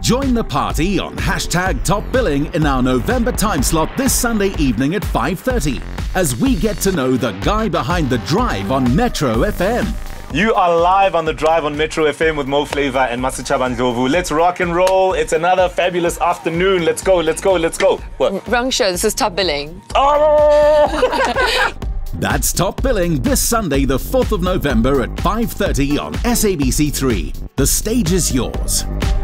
Join the party on #TopBilling in our November time slot this Sunday evening at 5:30 as we get to know the guy behind the drive on Metro FM. You are live on the drive on Metro FM with Mo Flava and Masichaba Ndlovu. Let's rock and roll. It's another fabulous afternoon. Let's go, let's go, let's go. What? Wrong show. This is Top Billing. Oh! That's Top Billing this Sunday, the 4th of November at 5:30 on SABC3. The stage is yours.